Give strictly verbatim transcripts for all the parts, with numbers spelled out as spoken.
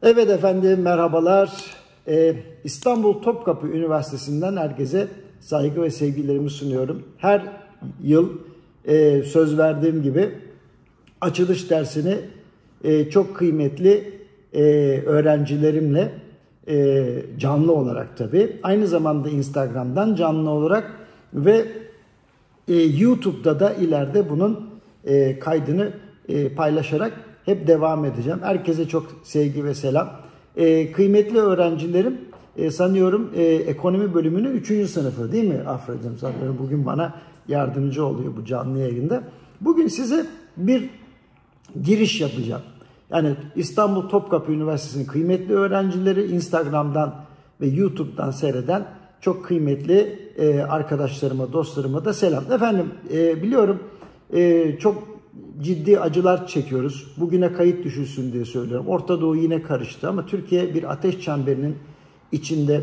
Evet efendim, merhabalar. Ee, İstanbul Topkapı Üniversitesi'nden herkese saygı ve sevgilerimi sunuyorum. Her yıl e, söz verdiğim gibi açılış dersini e, çok kıymetli e, öğrencilerimle e, canlı olarak tabii, aynı zamanda Instagram'dan canlı olarak ve e, YouTube'da da ileride bunun e, kaydını e, paylaşarak hep devam edeceğim. Herkese çok sevgi ve selam. Ee, kıymetli öğrencilerim, e, sanıyorum e, ekonomi bölümünün üçüncü sınıfı değil mi Afra'cığım? Sanıyorum bugün bana yardımcı oluyor bu canlı yayında. Bugün size bir giriş yapacağım. Yani İstanbul Topkapı Üniversitesi'nin kıymetli öğrencileri, Instagram'dan ve YouTube'dan seyreden çok kıymetli e, arkadaşlarıma, dostlarıma da selam. Efendim e, biliyorum e, çok ciddi acılar çekiyoruz. Bugüne kayıt düşülsün diye söylüyorum. Orta Doğu yine karıştı ama Türkiye bir ateş çemberinin içinde.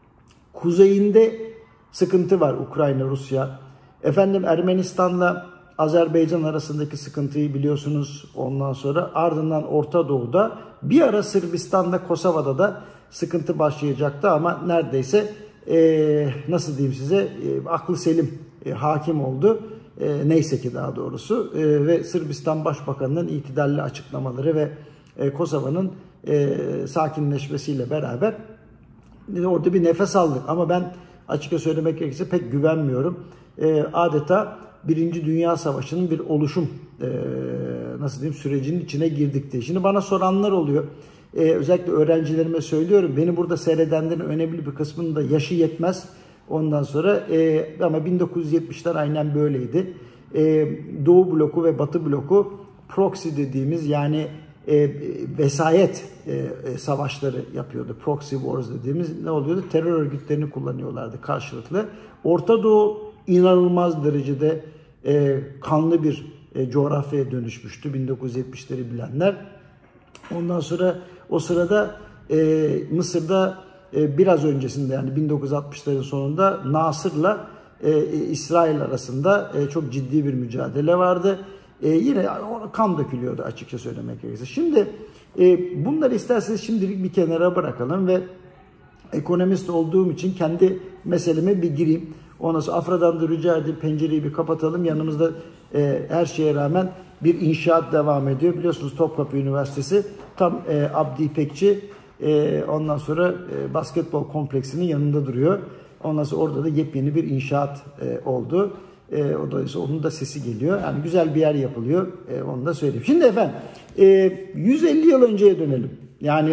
Kuzeyinde sıkıntı var, Ukrayna, Rusya. Efendim Ermenistan'la Azerbaycan arasındaki sıkıntıyı biliyorsunuz. Ondan sonra ardından Orta Doğu'da bir ara Sırbistan'da, Kosova'da da sıkıntı başlayacaktı ama neredeyse e, nasıl diyeyim size e, aklı selim e, hakim oldu. E, neyse ki daha doğrusu e, ve Sırbistan Başbakanı'nın itidalli açıklamaları ve e, Kosova'nın e, sakinleşmesiyle beraber e, orada bir nefes aldık. Ama ben açıkça söylemek gerekirse pek güvenmiyorum. E, adeta Birinci Dünya Savaşı'nın bir oluşum e, nasıl diyeyim sürecinin içine girdik diye. Şimdi bana soranlar oluyor. E, özellikle öğrencilerime söylüyorum. Beni burada seyredenlerin önemli bir kısmının da yaşı yetmez. Ondan sonra e, ama bin dokuz yüz yetmişler aynen böyleydi. E, Doğu bloku ve Batı bloku proxy dediğimiz yani e, vesayet e, savaşları yapıyordu. Proxy wars dediğimiz ne oluyordu? Terör örgütlerini kullanıyorlardı karşılıklı. Orta Doğu inanılmaz derecede e, kanlı bir e, coğrafyaya dönüşmüştü bin dokuz yüz yetmişleri bilenler. Ondan sonra o sırada e, Mısır'da biraz öncesinde yani bin dokuz yüz altmışların sonunda Nasır'la e, İsrail arasında e, çok ciddi bir mücadele vardı. E, yine kan dökülüyordu açıkça söylemek gerekirse. Şimdi e, bunları isterseniz şimdilik bir kenara bırakalım ve ekonomist olduğum için kendi meseleme bir gireyim. Ondan sonra Afra'dan da rica edeyim pencereyi bir kapatalım. Yanımızda e, her şeye rağmen bir inşaat devam ediyor. Biliyorsunuz Topkapı Üniversitesi tam e, Abdi İpekçi Ee, ondan sonra e, basketbol kompleksinin yanında duruyor. Ondan sonra orada da yepyeni bir inşaat e, oldu. E, o dolayısıyla onun da sesi geliyor. Yani güzel bir yer yapılıyor. E, onu da söyleyeyim. Şimdi efendim e, yüz elli yıl önceye dönelim. Yani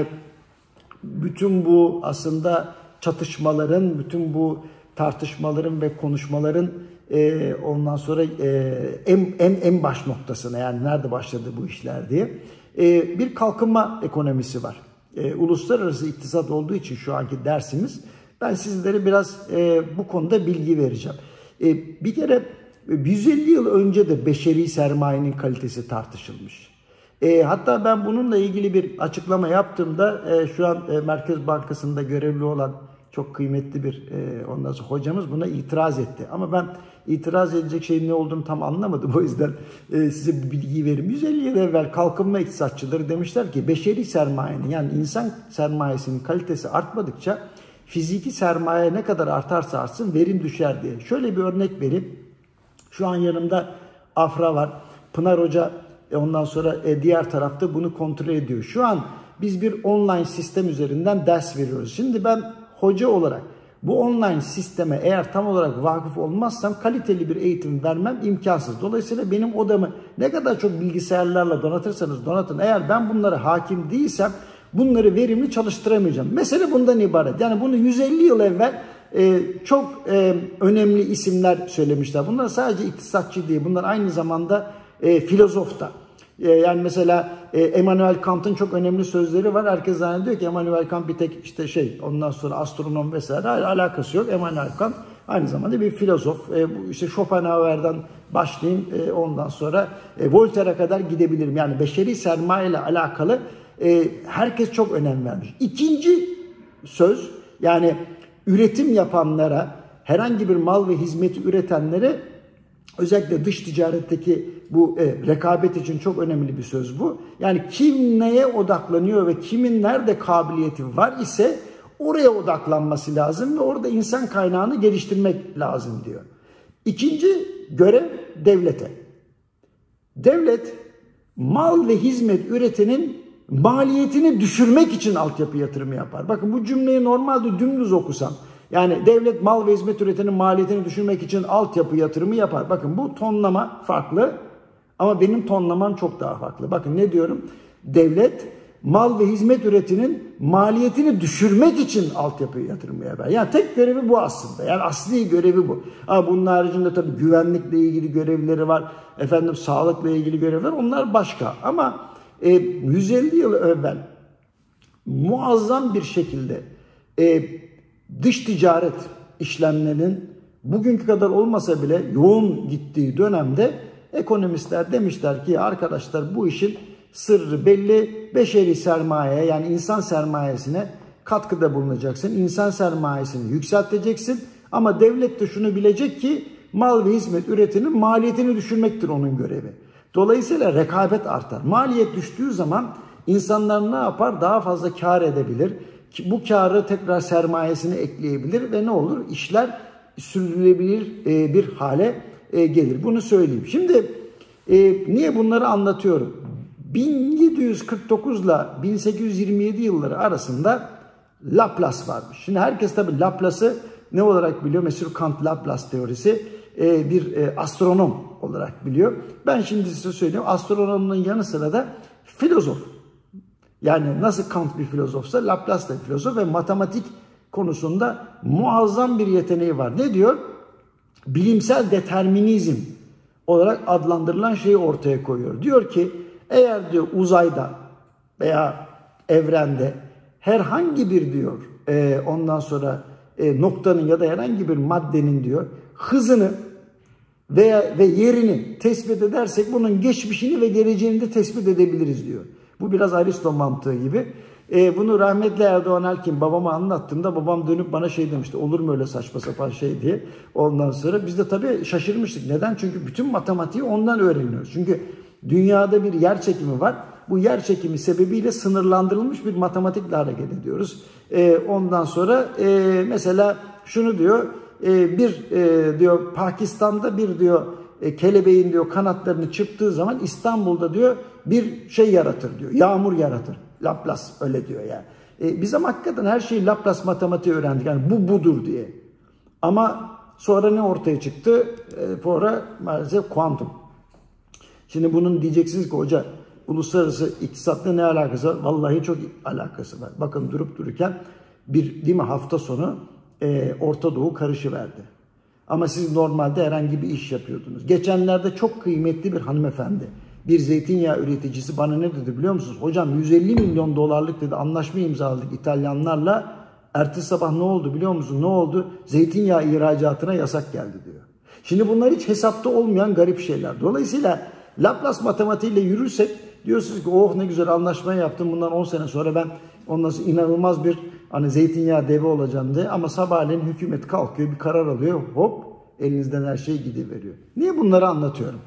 bütün bu aslında çatışmaların, bütün bu tartışmaların ve konuşmaların e, ondan sonra e, en, en, en baş noktasına, yani nerede başladı bu işler diye e, bir kalkınma ekonomisi var. E, uluslararası iktisat olduğu için şu anki dersimiz, ben sizlere biraz e, bu konuda bilgi vereceğim. E, bir kere yüz elli yıl önce de beşeri sermayenin kalitesi tartışılmış. E, hatta ben bununla ilgili bir açıklama yaptığımda e, şu an e, Merkez Bankası'nda görevli olan çok kıymetli bir e, ondan sonra hocamız buna itiraz etti. Ama ben itiraz edecek şeyin ne olduğunu tam anlamadım. O yüzden e, size bir bilgi vereyim. yüz elli yıl evvel kalkınma iktisatçıları demişler ki beşeri sermayenin, yani insan sermayesinin kalitesi artmadıkça fiziki sermaye ne kadar artarsa artsın verim düşer diye. Şöyle bir örnek vereyim. Şu an yanımda Afra var. Pınar Hoca e, ondan sonra e, diğer tarafta bunu kontrol ediyor. Şu an biz bir online sistem üzerinden ders veriyoruz. Şimdi ben hoca olarak bu online sisteme eğer tam olarak vakıf olmazsam kaliteli bir eğitim vermem imkansız. Dolayısıyla benim odamı ne kadar çok bilgisayarlarla donatırsanız donatın, eğer ben bunlara hakim değilsem bunları verimli çalıştıramayacağım. Mesele bundan ibaret. Yani bunu yüz elli yıl evvel e, çok e, önemli isimler söylemişler. Bunlar sadece iktisatçı değil, bunlar aynı zamanda e, filozof da. Yani mesela Immanuel Kant'ın çok önemli sözleri var. Herkes zannediyor ki Immanuel Kant bir tek işte şey, ondan sonra astronom vesaire. Hayır, alakası yok. Immanuel Kant aynı zamanda bir filozof. Bu işte Schopenhauer'dan başlayayım, ondan sonra Voltaire'e kadar gidebilirim. Yani beşeri sermaye ile alakalı herkes çok önem vermiş. İkinci söz, yani üretim yapanlara, herhangi bir mal ve hizmeti üretenlere Özellikle dış ticaretteki bu e, rekabet için çok önemli bir söz bu. Yani kim neye odaklanıyor ve kimin nerede kabiliyeti var ise oraya odaklanması lazım ve orada insan kaynağını geliştirmek lazım diyor. İkinci görev devlete. Devlet mal ve hizmet üretenin maliyetini düşürmek için altyapı yatırımı yapar. Bakın bu cümleyi normalde dümdüz okusam, yani devlet mal ve hizmet üretenin maliyetini düşürmek için altyapı yatırımı yapar. Bakın bu tonlama farklı ama benim tonlamam çok daha farklı. Bakın ne diyorum? Devlet mal ve hizmet üretiminin maliyetini düşürmek için altyapı yatırımı yapar. Yani tek görevi bu aslında. Yani asli görevi bu. Ama bunun haricinde tabii güvenlikle ilgili görevleri var. Efendim sağlıkla ilgili görevler. Onlar başka. Ama e, yüz elli yıl evvel muazzam bir şekilde e, dış ticaret işlemlerinin bugünkü kadar olmasa bile yoğun gittiği dönemde ekonomistler demişler ki arkadaşlar bu işin sırrı belli. Beşeri sermaye yani insan sermayesine katkıda bulunacaksın. İnsan sermayesini yükselteceksin. Ama devlet de şunu bilecek ki mal ve hizmet üretiminin maliyetini düşürmektir onun görevi. Dolayısıyla rekabet artar. Maliyet düştüğü zaman insanlar ne yapar? Daha fazla kar edebilir. Bu karı tekrar sermayesine ekleyebilir ve ne olur? İşler sürdürülebilir bir hale gelir. Bunu söyleyeyim. Şimdi niye bunları anlatıyorum? bin yedi yüz kırk dokuz ile bin sekiz yüz yirmi yedi yılları arasında Laplace varmış. Şimdi herkes tabii Laplace'ı ne olarak biliyor? Meşhur Kant-Laplace teorisi bir astronom olarak biliyor. Ben şimdi size söyleyeyim. Astronomun yanı sıra da filozof. Yani nasıl Kant bir filozofsa Laplace da bir filozof ve matematik konusunda muazzam bir yeteneği var. Ne diyor? Bilimsel determinizm olarak adlandırılan şeyi ortaya koyuyor. Diyor ki eğer diyor uzayda veya evrende herhangi bir diyor e, ondan sonra e, noktanın ya da herhangi bir maddenin diyor hızını veya ve yerini tespit edersek bunun geçmişini ve geleceğini de tespit edebiliriz diyor. Bu biraz Aristo mantığı gibi. E, bunu rahmetli Erdoğan Erkin babama anlattığımda babam dönüp bana şey demişti. Olur mu öyle saçma sapan şey diye. Ondan sonra biz de tabii şaşırmıştık. Neden? Çünkü bütün matematiği ondan öğreniyoruz. Çünkü dünyada bir yer çekimi var. Bu yer çekimi sebebiyle sınırlandırılmış bir matematikle hareket ediyoruz. E, ondan sonra e, mesela şunu diyor. E, bir e, diyor Pakistan'da bir diyor e, kelebeğin diyor kanatlarını çırptığı zaman İstanbul'da diyor bir şey yaratır diyor. Yağmur yaratır. Laplace öyle diyor yani. E, biz ama hakikaten her şeyi Laplace matematiği öğrendik. Yani bu budur diye. Ama sonra ne ortaya çıktı? E, sonra maalesef kuantum. Şimdi bunun diyeceksiniz ki hoca uluslararası iktisatla ne alakası var? Vallahi çok alakası var. Bakın durup dururken bir değil mi hafta sonu e, Orta Doğu karışıverdi. Ama siz normalde herhangi bir iş yapıyordunuz. Geçenlerde çok kıymetli bir hanımefendi, bir zeytinyağı üreticisi bana ne dedi biliyor musunuz? Hocam yüz elli milyon dolarlık dedi anlaşma imzaladık İtalyanlarla. Ertesi sabah ne oldu biliyor musun? Ne oldu? Zeytinyağı ihracatına yasak geldi diyor. Şimdi bunlar hiç hesapta olmayan garip şeyler. Dolayısıyla Laplace matematiğiyle yürürsek diyorsunuz ki oh ne güzel anlaşma yaptım. Bundan on sene sonra ben ondan sonra inanılmaz bir hani zeytinyağı devi olacağım diye. Ama sabahleyin hükümet kalkıyor bir karar alıyor. Hop elinizden her şey gidiveriyor. Niye bunları anlatıyorum?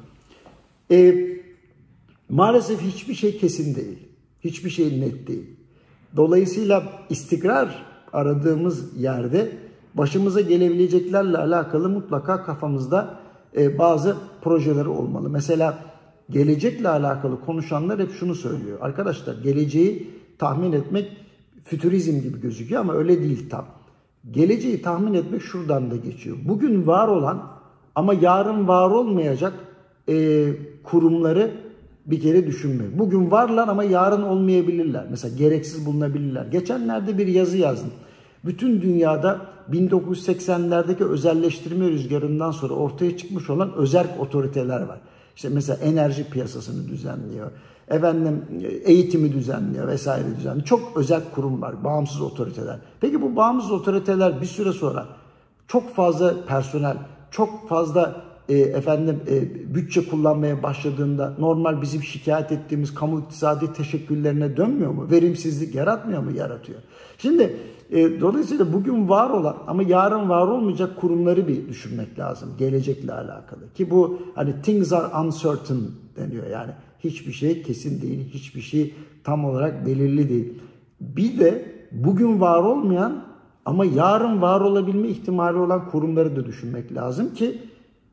Ee, maalesef hiçbir şey kesin değil. Hiçbir şey net değil. Dolayısıyla istikrar aradığımız yerde başımıza gelebileceklerle alakalı mutlaka kafamızda e, bazı projeleri olmalı. Mesela gelecekle alakalı konuşanlar hep şunu söylüyor. Arkadaşlar geleceği tahmin etmek fütürizm gibi gözüküyor ama öyle değil tam. Geleceği tahmin etmek şuradan da geçiyor. Bugün var olan ama yarın var olmayacak e, kurumları bir kere düşünmek. Bugün varlar ama yarın olmayabilirler. Mesela gereksiz bulunabilirler. Geçenlerde bir yazı yazdım. Bütün dünyada bin dokuz yüz seksenlerdeki özelleştirme rüzgarından sonra ortaya çıkmış olan özerk otoriteler var. İşte mesela enerji piyasasını düzenliyor, efendim eğitimi düzenliyor vesaire düzenliyor. Çok özerk kurum var, bağımsız otoriteler. Peki bu bağımsız otoriteler bir süre sonra çok fazla personel, çok fazla e, efendim e, bütçe kullanmaya başladığında normal bizim şikayet ettiğimiz kamu iktisadi teşekküllerine dönmüyor mu? Verimsizlik yaratmıyor mu? Yaratıyor. Şimdi e, dolayısıyla bugün var olan ama yarın var olmayacak kurumları bir düşünmek lazım gelecekle alakalı. Ki bu hani things are uncertain deniyor, yani hiçbir şey kesin değil, hiçbir şey tam olarak belirli değil. Bir de bugün var olmayan ama yarın var olabilme ihtimali olan kurumları da düşünmek lazım ki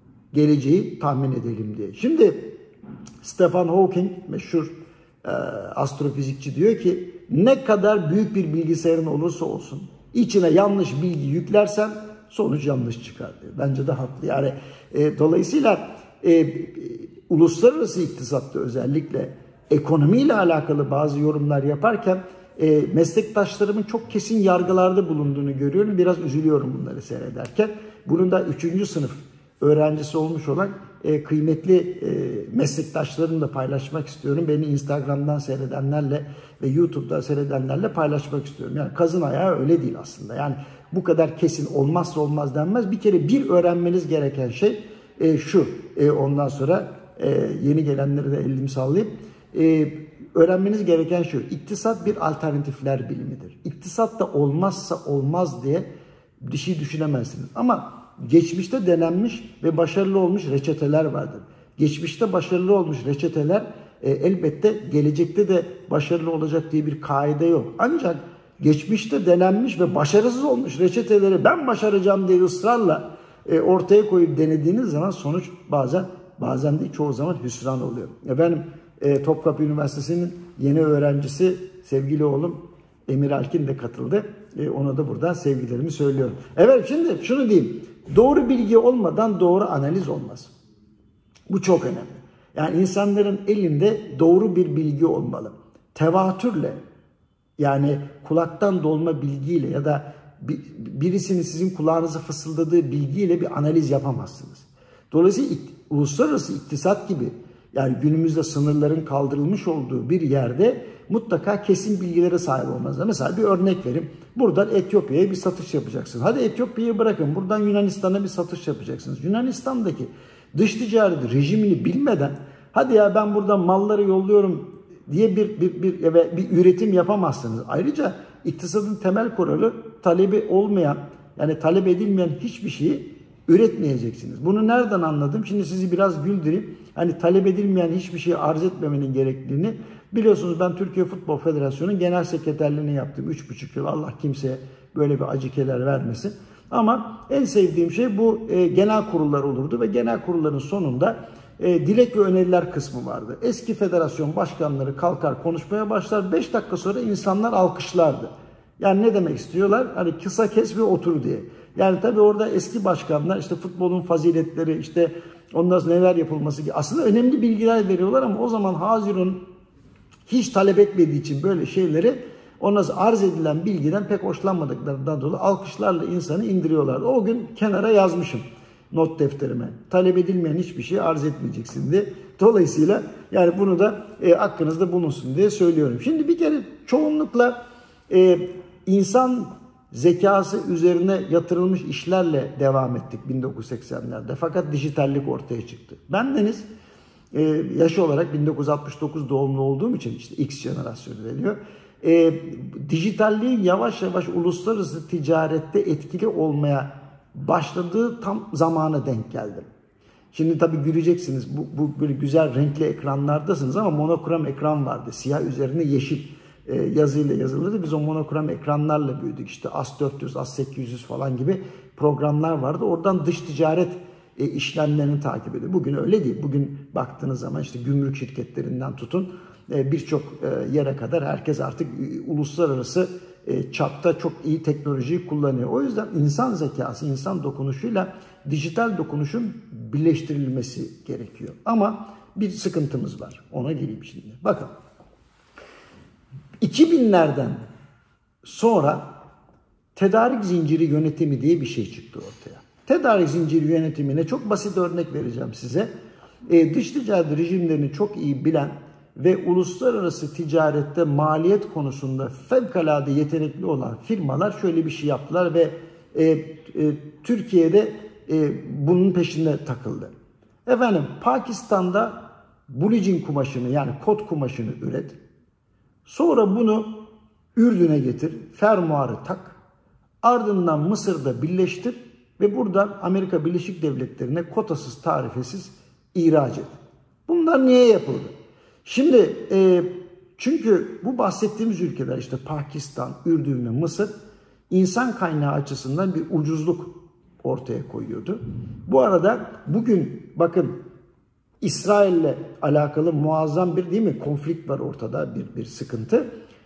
geleceği tahmin edelim diye. Şimdi Stephen Hawking, meşhur e, astrofizikçi, diyor ki ne kadar büyük bir bilgisayarın olursa olsun içine yanlış bilgi yüklersen sonuç yanlış çıkar diyor. Bence de haklı. Yani e, dolayısıyla e, e, uluslararası iktisatta özellikle ekonomiyle alakalı bazı yorumlar yaparken e, meslektaşlarımın çok kesin yargılarda bulunduğunu görüyorum. Biraz üzülüyorum bunları seyrederken. Bunun da üçüncü sınıf öğrencisi olmuş olan e, kıymetli e, meslektaşlarımla paylaşmak istiyorum. Beni Instagram'dan seyredenlerle ve YouTube'da seyredenlerle paylaşmak istiyorum. Yani kazın ayağı öyle değil aslında. Yani bu kadar kesin olmazsa olmaz denmez. Bir kere bir öğrenmeniz gereken şey e, şu. E, ondan sonra e, yeni gelenleri de elimi sallayıp e, öğrenmeniz gereken şu. İktisat bir alternatifler bilimidir. İktisat da olmazsa olmaz diye bir şey düşünemezsiniz. Ama geçmişte denenmiş ve başarılı olmuş reçeteler vardır. Geçmişte başarılı olmuş reçeteler e, elbette gelecekte de başarılı olacak diye bir kaide yok. Ancak geçmişte denenmiş ve başarısız olmuş reçeteleri ben başaracağım diye ısrarla e, ortaya koyup denediğiniz zaman sonuç bazen bazen değil çoğu zaman hüsran oluyor. Efendim e, Topkapı Üniversitesi'nin yeni öğrencisi sevgili oğlum Emir Alkin de katıldı. E, ona da buradan sevgilerimi söylüyorum. Evet, şimdi şunu diyeyim. Doğru bilgi olmadan doğru analiz olmaz. Bu çok önemli. Yani insanların elinde doğru bir bilgi olmalı. Tevatürle, yani kulaktan dolma bilgiyle ya da birisinin sizin kulağınıza fısıldadığı bilgiyle bir analiz yapamazsınız. Dolayısıyla uluslararası iktisat gibi, yani günümüzde sınırların kaldırılmış olduğu bir yerde mutlaka kesin bilgilere sahip olmanız. Mesela bir örnek vereyim. Buradan Etiyopya'ya bir satış yapacaksınız. Hadi Etiyopya'yı bırakın. Buradan Yunanistan'a bir satış yapacaksınız. Yunanistan'daki dış ticaret rejimini bilmeden hadi ya ben buradan malları yolluyorum diye bir bir bir, bir, bir üretim yapamazsınız. Ayrıca iktisadın temel kuralı talebi olmayan, yani talep edilmeyen hiçbir şeyi üretmeyeceksiniz. Bunu nereden anladım? Şimdi sizi biraz güldüreyim. Hani talep edilmeyen hiçbir şeyi arz etmemenin gerekliliğini biliyorsunuz. Ben Türkiye Futbol Federasyonu'nun genel sekreterliğini yaptım. Üç buçuk yıl. Allah kimseye böyle bir acı keder vermesin. Ama en sevdiğim şey bu e, genel kurullar olurdu ve genel kurulların sonunda e, dilek ve öneriler kısmı vardı. Eski federasyon başkanları kalkar konuşmaya başlar. Beş dakika sonra insanlar alkışlardı. Yani ne demek istiyorlar? Hani kısa kes ve otur diye. Yani tabii orada eski başkanlar işte futbolun faziletleri, işte ondan sonra neler yapılması gibi aslında önemli bilgiler veriyorlar ama o zaman Hazirun hiç talep etmediği için böyle şeyleri, ondan sonra arz edilen bilgiden pek hoşlanmadıklarından dolayı alkışlarla insanı indiriyorlardı. O gün kenara yazmışım not defterime. Talep edilmeyen hiçbir şey arz etmeyeceksin diye. Dolayısıyla yani bunu da e, aklınızda bulunsun diye söylüyorum. Şimdi bir kere çoğunlukla e, insan zekası üzerine yatırılmış işlerle devam ettik bin dokuz yüz seksenlerde. Fakat dijitallik ortaya çıktı. Bendeniz e, yaş olarak bin dokuz yüz altmış dokuz doğumlu olduğum için işte X jenerasyonu deniyor. E, dijitalliğin yavaş yavaş uluslararası ticarette etkili olmaya başladığı tam zamana denk geldim. Şimdi tabii göreceksiniz bu, bu böyle güzel renkli ekranlardasınız ama monokrom ekran vardı. Siyah üzerine yeşil e, yazıyla yazılırdı. Biz o monokrom ekranlarla büyüdük. İşte A S dört yüz, A S sekiz yüz falan gibi programlar vardı. Oradan dış ticaret e, işlemlerini takip ediyor. Bugün öyle değil. Bugün baktığınız zaman işte gümrük şirketlerinden tutun e, birçok e, yere kadar herkes artık e, uluslararası e, çapta çok iyi teknolojiyi kullanıyor. O yüzden insan zekası, insan dokunuşuyla dijital dokunuşun birleştirilmesi gerekiyor. Ama bir sıkıntımız var. Ona geleyim şimdi. Bakın. iki binlerden sonra tedarik zinciri yönetimi diye bir şey çıktı ortaya. Tedarik zinciri yönetimine çok basit örnek vereceğim size. E, dış ticaret rejimlerini çok iyi bilen ve uluslararası ticarette maliyet konusunda fevkalade yetenekli olan firmalar şöyle bir şey yaptılar ve e, e, Türkiye'de e, bunun peşinde takıldı. Efendim Pakistan'da bulicin kumaşını yani kot kumaşını üret. Sonra bunu Ürdün'e getir, fermuarı tak. Ardından Mısır'da birleştir ve buradan Amerika Birleşik Devletleri'ne kotasız, tarifesiz ihraç et. Bunlar niye yapıldı? Şimdi e, çünkü bu bahsettiğimiz ülkeler işte Pakistan, Ürdün ve Mısır insan kaynağı açısından bir ucuzluk ortaya koyuyordu. Bu arada bugün bakın İsrail'le alakalı muazzam bir değil mi konflikt var ortada, bir, bir sıkıntı.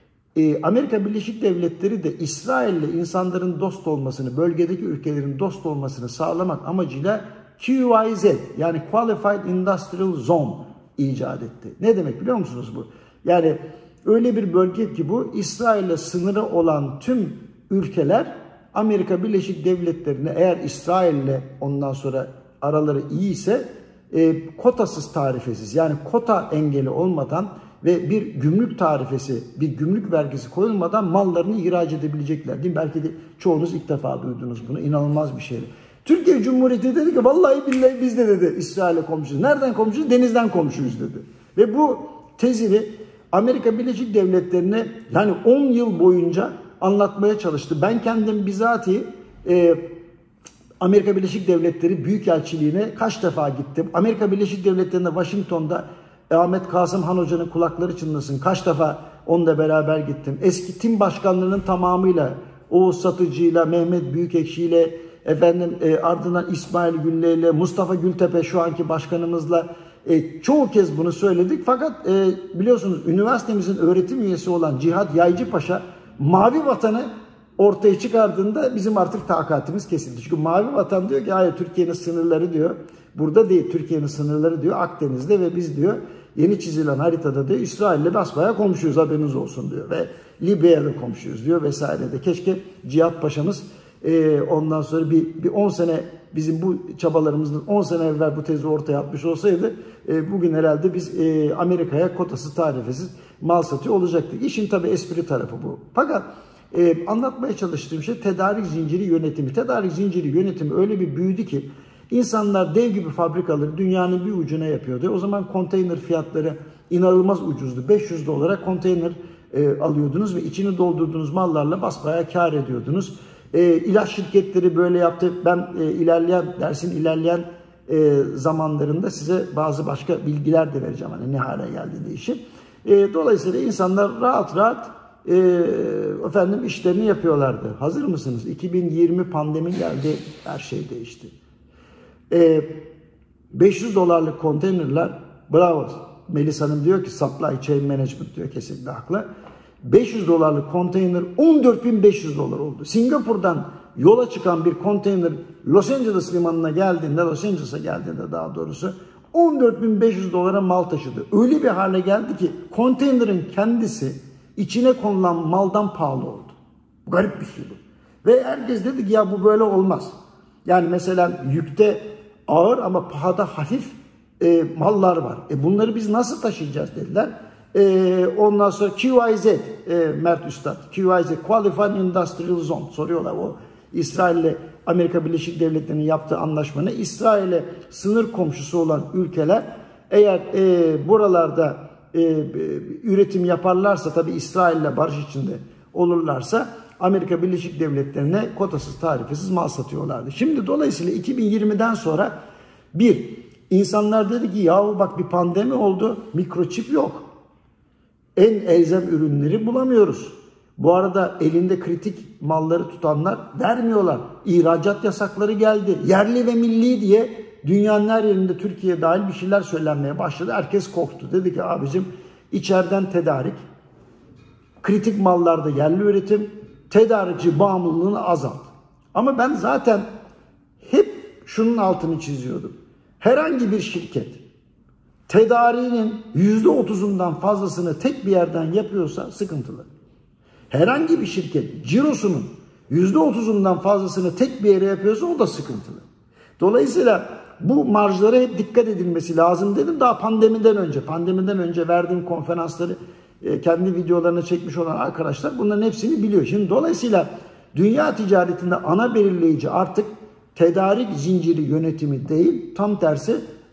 Ee, Amerika Birleşik Devletleri de İsrail'le insanların dost olmasını, bölgedeki ülkelerin dost olmasını sağlamak amacıyla Q I Z yani Qualified Industrial Zone icat etti. Ne demek biliyor musunuz bu? Yani öyle bir bölge ki bu İsrail'le sınırı olan tüm ülkeler Amerika Birleşik Devletleri'ne eğer İsrail'le ondan sonra araları iyi ise e, kotasız tarifesiz yani kota engeli olmadan ve bir gümrük tarifesi, bir gümrük vergisi koyulmadan mallarını ihraç edebilecekler. Değil mi? Belki de çoğunuz ilk defa duydunuz bunu. İnanılmaz bir şey. Türkiye Cumhuriyeti dedi ki vallahi billahi biz de dedi İsrail'e komşuyuz. Nereden komşuyuz? Denizden komşuyuz dedi. Ve bu tezini Amerika Birleşik Devletleri'ne yani on yıl boyunca anlatmaya çalıştı. Ben kendim bizatihi e, Amerika Birleşik Devletleri Büyükelçiliğine kaç defa gittim. Amerika Birleşik Devletleri'nde Washington'da Ahmet Kasım Han Hoca'nın kulakları çınlasın. Kaç defa onunla beraber gittim. Eski tim başkanlarının tamamıyla Oğuz Satıcı'yla, Mehmet Büyükekşi'yle, efendim e, ardından İsmail Gülle ile, Mustafa Gültepe şu anki başkanımızla e, çoğu kez bunu söyledik. Fakat e, biliyorsunuz üniversitemizin öğretim üyesi olan Cihat Yaycıpaşa Mavi Vatan'ı ortaya çıkardığında bizim artık takatimiz kesildi. Çünkü Mavi Vatan diyor ki hayır Türkiye'nin sınırları diyor. Burada değil, Türkiye'nin sınırları diyor Akdeniz'de ve biz diyor yeni çizilen haritada diyor İsrail'le basbayağı komşuyuz haberiniz olsun diyor. Ve Libya'da komşuyuz diyor vesaire de. Keşke Cihat Paşa'mız e, ondan sonra bir, bir on sene bizim bu çabalarımızın on sene evvel bu tezi ortaya atmış olsaydı e, bugün herhalde biz e, Amerika'ya kotasız tarifesiz mal satıyor olacaktık. İşin tabii espri tarafı bu. Fakat e, anlatmaya çalıştığım şey tedarik zinciri yönetimi. Tedarik zinciri yönetimi öyle bir büyüdü ki İnsanlar dev gibi fabrikaları dünyanın bir ucuna yapıyordu. O zaman konteyner fiyatları inanılmaz ucuzdu. beş yüz dolara konteyner e, alıyordunuz ve içini doldurduğunuz mallarla basbayağı kar ediyordunuz. E, ilaç şirketleri böyle yaptı. Ben e, ilerleyen dersin ilerleyen e, zamanlarında size bazı başka bilgiler de vereceğim. Hani ne hale geldiği işi. E, dolayısıyla insanlar rahat rahat e, efendim işlerini yapıyorlardı. Hazır mısınız? iki bin yirmi pandemi geldi. Her şey değişti. beş yüz dolarlık konteynerler bravo. Melis Hanım diyor ki supply chain management diyor kesinlikle haklı. beş yüz dolarlık konteyner on dört bin beş yüz dolar oldu. Singapur'dan yola çıkan bir konteyner Los Angeles limanına geldiğinde, Los Angeles'a geldiğinde daha doğrusu on dört bin beş yüz dolara mal taşıdı. Öyle bir hale geldi ki konteynerin kendisi içine konulan maldan pahalı oldu. Garip bir şey bu. Ve herkes dedi ki ya bu böyle olmaz. Yani mesela yükte ağır ama pahada hafif e, mallar var. E bunları biz nasıl taşıyacağız dediler. E, ondan sonra Q I Z, e, Mert Üstad, Q I Z, Qualified Industrial Zone soruyorlar. O İsrail'le Amerika Birleşik Devletleri'nin yaptığı anlaşma ne? İsrail'e sınır komşusu olan ülkeler eğer e, buralarda e, üretim yaparlarsa tabii İsrail'le barış içinde olurlarsa Amerika Birleşik Devletleri'ne kotasız tarifesiz mal satıyorlardı. Şimdi dolayısıyla iki bin yirmiden sonra bir, insanlar dedi ki yahu bak bir pandemi oldu, mikroçip yok. En elzem ürünleri bulamıyoruz. Bu arada elinde kritik malları tutanlar vermiyorlar. İhracat yasakları geldi. Yerli ve milli diye dünyanın her yerinde Türkiye dahil bir şeyler söylenmeye başladı. Herkes korktu. Dedi ki abicim içeriden tedarik, kritik mallarda yerli üretim, tedarikçi bağımlılığını azalt. Ama ben zaten hep şunun altını çiziyordum. Herhangi bir şirket tedariğinin yüzde otuzundan fazlasını tek bir yerden yapıyorsa sıkıntılı. Herhangi bir şirket cirosunun yüzde otuzundan fazlasını tek bir yere yapıyorsa o da sıkıntılı. Dolayısıyla bu marjlara hep dikkat edilmesi lazım dedim daha pandemiden önce. Pandemiden önce verdiğim konferansları kendi videolarına çekmiş olan arkadaşlar bunların hepsini biliyor. Şimdi dolayısıyla dünya ticaretinde ana belirleyici artık tedarik zinciri yönetimi değil, tam tersi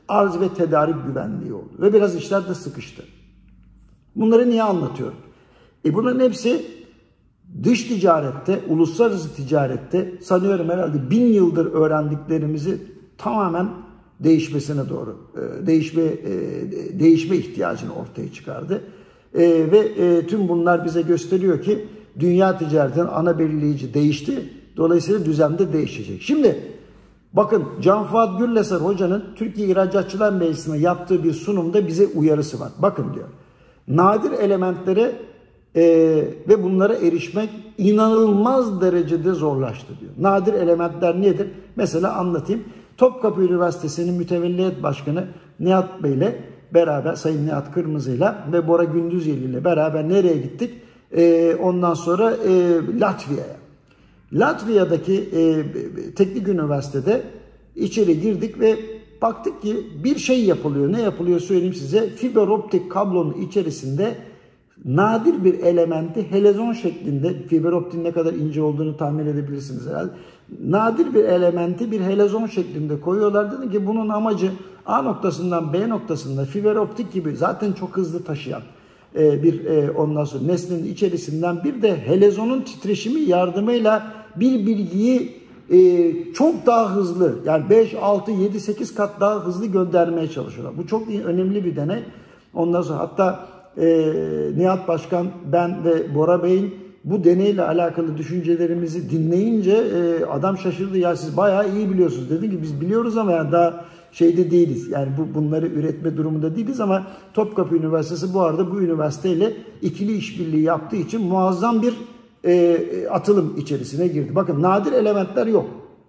arz ve tedarik güvenliği oldu. Ve biraz işler de sıkıştı. Bunları niye anlatıyorum? E bunların hepsi dış ticarette, uluslararası ticarette sanıyorum herhalde bin yıldır öğrendiklerimizi tamamen değişmesine doğru, değişme değişme ihtiyacını ortaya çıkardı. Ve tüm bunlar bize gösteriyor ki dünya ticaretinin ana belirleyici değişti. Dolayısıyla düzen de değişecek. Şimdi bakın Can Fuat Gürleser Hoca'nın Türkiye İhracatçılar Meclisi'ne yaptığı bir sunumda bize uyarısı var. Bakın diyor, nadir elementlere e, ve bunlara erişmek inanılmaz derecede zorlaştı diyor. Nadir elementler nedir? Mesela anlatayım. Topkapı Üniversitesi'nin mütevelliyet başkanı Nihat Bey ile beraber, Sayın Nihat Kırmızı'yla ve Bora Gündüzyeli ile beraber nereye gittik? E, ondan sonra e, Latvia'ya. Latvia'daki e, teknik üniversitede içeri girdik ve baktık ki bir şey yapılıyor. Ne yapılıyor söyleyeyim size. Fiber optik kablonun içerisinde nadir bir elementi helezon şeklinde, fiber optiğin ne kadar ince olduğunu tahmin edebilirsiniz herhalde. Nadir bir elementi bir helezon şeklinde koyuyorlar. Dedi ki bunun amacı A noktasından B noktasında fiber optik gibi zaten çok hızlı taşıyan bir ondan sonra nesnenin içerisinden bir de helezonun titreşimi yardımıyla bir bilgiyi çok daha hızlı, yani beş, altı, yedi, sekiz kat daha hızlı göndermeye çalışıyorlar. Bu çok önemli bir deney. Ondan sonra hatta e, Nihat Başkan, ben ve Bora Bey'in bu deneyle alakalı düşüncelerimizi dinleyince e, adam şaşırdı. Ya siz bayağı iyi biliyorsunuz. Dedi ki biz biliyoruz ama yani daha şeyde değiliz. Yani bu bunları üretme durumunda değiliz ama Topkapı Üniversitesi bu arada bu üniversiteyle ikili işbirliği yaptığı için muazzam bir e, atılım içerisine girdi. Bakın nadir elementler yok.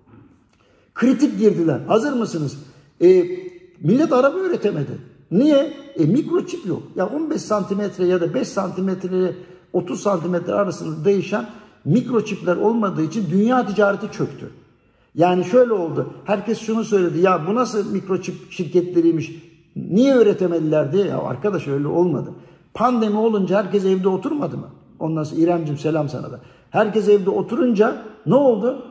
Kritik girdiler. Hazır mısınız? E, millet araba üretemedi. Niye? E, mikroçip yok. Ya on beş santimetre ya da beş santimetre ile otuz santimetre arasında değişen mikroçipler olmadığı için dünya ticareti çöktü. Yani şöyle oldu. Herkes şunu söyledi. Ya bu nasıl mikroçip şirketleriymiş? Niye üretemediler diye. Ya arkadaş öyle olmadı. Pandemi olunca herkes evde oturmadı mı? Ondan sonra İremciğim selam sana da. Herkes evde oturunca ne oldu?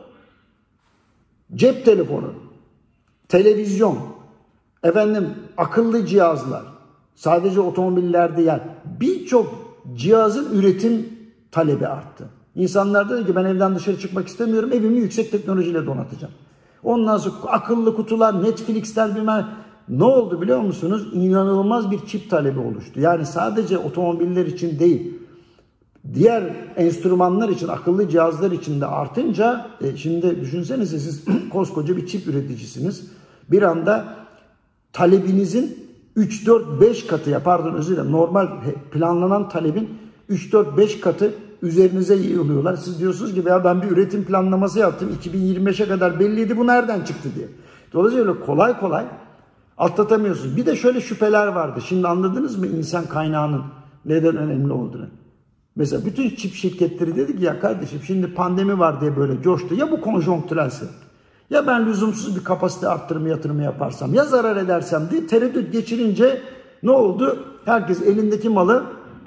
Cep telefonu, televizyon, efendim akıllı cihazlar, sadece otomobillerde yani birçok cihazın üretim talebi arttı. İnsanlar dedi ki ben evden dışarı çıkmak istemiyorum, evimi yüksek teknolojiyle donatacağım. Ondan sonra akıllı kutular, Netflix'ler bilmem ne oldu biliyor musunuz? İnanılmaz bir çip talebi oluştu. Yani sadece otomobiller için değil, diğer enstrümanlar için, akıllı cihazlar için de artınca, e, şimdi düşünsenize siz koskoca bir çip üreticisiniz. Bir anda talebinizin üç dört beş katı, pardon özür dilerim, normal planlanan talebin üç dört beş katı üzerinize yığılıyorlar. Siz diyorsunuz ki ya ben bir üretim planlaması yaptım, iki bin yirmi beşe kadar belliydi, bu nereden çıktı diye. Dolayısıyla öyle kolay kolay atlatamıyorsunuz. Bir de şöyle şüpheler vardı. Şimdi anladınız mı insan kaynağının neden önemli olduğunu? Mesela bütün çip şirketleri dedi ki ya kardeşim şimdi pandemi var diye böyle coştu. Ya bu konjonktürelse? Ya ben lüzumsuz bir kapasite arttırma yatırımı yaparsam? Ya zarar edersem diye tereddüt geçirince ne oldu? Herkes elindeki malı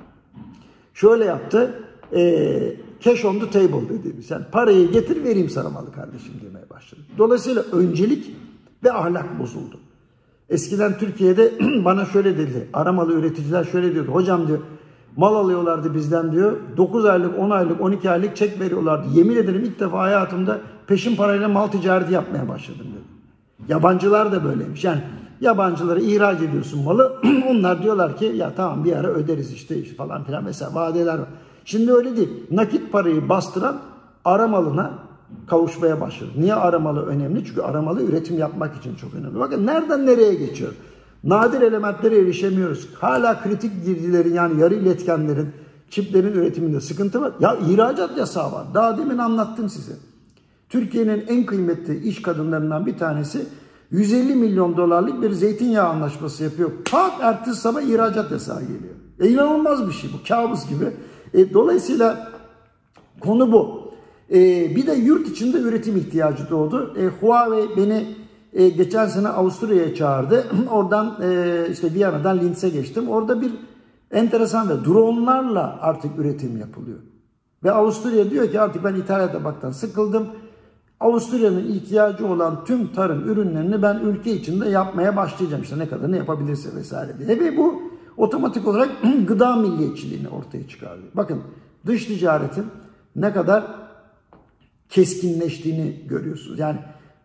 şöyle yaptı. E, cash on the table dedi. Sen parayı getir vereyim sana malı kardeşim demeye başladı. Dolayısıyla öncelik ve ahlak bozuldu. Eskiden Türkiye'de bana şöyle dedi. Aramalı üreticiler şöyle diyordu. Hocam diyor, mal alıyorlardı bizden diyor. dokuz aylık, on aylık, on iki aylık çek veriyorlardı. Yemin ederim ilk defa hayatımda peşin parayla mal ticareti yapmaya başladım dedi. Yabancılar da böyleymiş. Yani yabancılara ihraç ediyorsun malı. Onlar diyorlar ki ya tamam bir ara öderiz işte falan filan mesela vadeler var. Şimdi öyle değil. Nakit parayı bastıran aramalına kavuşmaya başladı. Niye aramalı önemli? Çünkü aramalı üretim yapmak için çok önemli. Bakın nereden nereye geçiyor? Nadir elementlere erişemiyoruz. Hala kritik girdilerin yani yarı iletkenlerin, çiplerin üretiminde sıkıntı var. Ya ihracat yasağı var. Daha demin anlattım size. Türkiye'nin en kıymetli iş kadınlarından bir tanesi yüz elli milyon dolarlık bir zeytinyağı anlaşması yapıyor. Pat ertesi sabah ihracat yasağı geliyor. E inanılmaz bir şey bu. Kabus gibi. E, dolayısıyla konu bu. E, bir de yurt içinde üretim ihtiyacı doğdu. E, Huawei beni e, geçen sene Avusturya'ya çağırdı. Oradan e, işte Viyana'dan Linz'e geçtim. Orada bir enteresan ve dronlarla artık üretim yapılıyor. Ve Avusturya diyor ki artık ben ithalat yapmaktan sıkıldım. Avusturya'nın ihtiyacı olan tüm tarım ürünlerini ben ülke içinde yapmaya başlayacağım. İşte ne kadarını yapabilirse vesaire diye. Ve bu otomatik olarak gıda milliyetçiliğini ortaya çıkarıyor. Bakın dış ticaretin ne kadar keskinleştiğini görüyorsunuz. Yani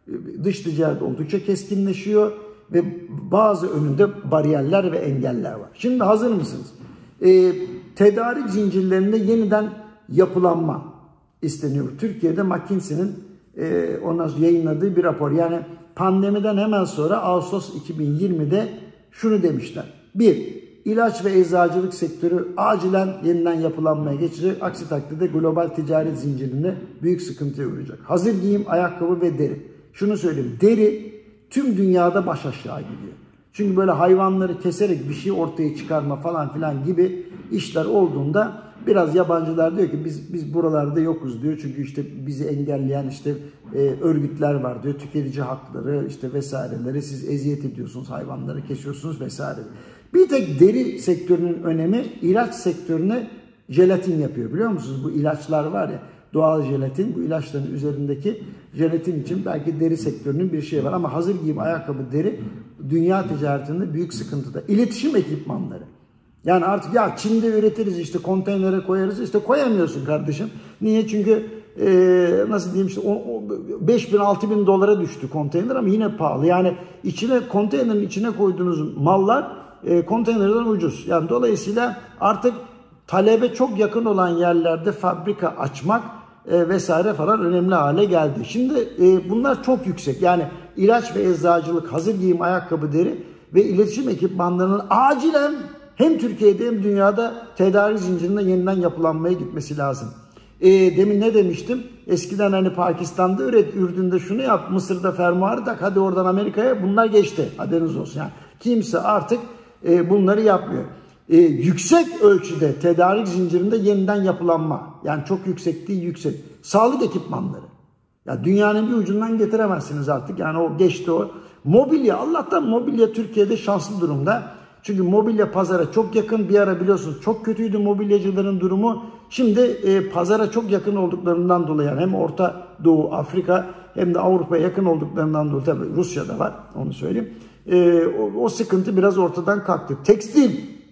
dış ticaret oldukça keskinleşiyor ve bazı önünde bariyerler ve engeller var. Şimdi hazır mısınız? Ee, tedarik zincirlerinde yeniden yapılanma isteniyor. Türkiye'de McKinsey'nin e, ondan sonra yayınladığı bir rapor. Yani pandemiden hemen sonra Ağustos iki bin yirmide şunu demişler. Bir, ilaç ve eczacılık sektörü acilen yeniden yapılanmaya geçecek. Aksi takdirde global ticaret zincirinde büyük sıkıntıya uğrayacak. Hazır giyim, ayakkabı ve deri. Şunu söyleyeyim. Deri tüm dünyada baş aşağı gidiyor. Çünkü böyle hayvanları keserek bir şey ortaya çıkarma falan filan gibi işler olduğunda biraz yabancılar diyor ki biz biz buralarda yokuz diyor. Çünkü işte bizi engelleyen işte e, örgütler var diyor. Tüketici hakları işte vesaireleri siz eziyet ediyorsunuz, hayvanları kesiyorsunuz vesaire. Bir tek deri sektörünün önemi ilaç sektörüne jelatin yapıyor biliyor musunuz? Bu ilaçlar var ya, doğal jelatin, bu ilaçların üzerindeki jelatin için belki deri sektörünün bir şeyi var. Ama hazır giyim, ayakkabı, deri dünya ticaretinde büyük sıkıntıda. İletişim ekipmanları. Yani artık ya Çin'de üretiriz işte konteynere koyarız işte koyamıyorsun kardeşim. Niye? Çünkü e, nasıl diyeyim işte beş bin altı bin dolara düştü konteyner ama yine pahalı. Yani içine konteynerin içine koyduğunuz mallar e, konteynerden ucuz. Yani dolayısıyla artık talebe çok yakın olan yerlerde fabrika açmak e, vesaire falan önemli hale geldi. Şimdi e, bunlar çok yüksek. Yani ilaç ve eczacılık, hazır giyim, ayakkabı, deri ve iletişim ekipmanlarının acilen hem Türkiye'de hem dünyada tedarik zincirinde yeniden yapılanmaya gitmesi lazım. E, demin ne demiştim? Eskiden hani Pakistan'da üret, Ürdün'de şunu yap, Mısır'da fermuarı tak, hadi oradan Amerika'ya, bunlar geçti. Haberiniz olsun. Yani kimse artık e, bunları yapmıyor. E, yüksek ölçüde tedarik zincirinde yeniden yapılanma. Yani çok yüksek değil, yüksek. Sağlık ekipmanları. Ya dünyanın bir ucundan getiremezsiniz artık. Yani o geçti o. Mobilya, Allah'tan mobilya Türkiye'de şanslı durumda. Çünkü mobilya pazara çok yakın. Bir ara biliyorsunuz çok kötüydü mobilyacıların durumu. Şimdi e, pazara çok yakın olduklarından dolayı yani hem Orta Doğu, Afrika hem de Avrupa'ya yakın olduklarından dolayı, tabii Rusya'da var onu söyleyeyim. E, o, o sıkıntı biraz ortadan kalktı. Tekstil.